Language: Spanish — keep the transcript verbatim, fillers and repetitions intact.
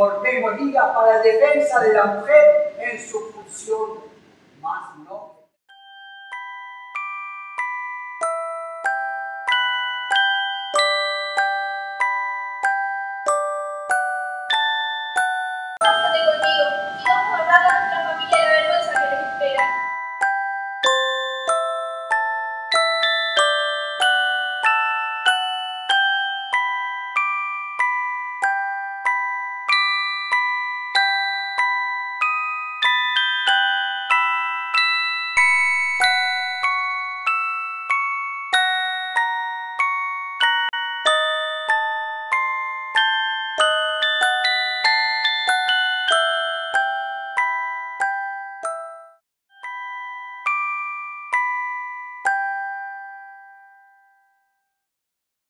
formemos ligas para la defensa de la mujer en su función más noble.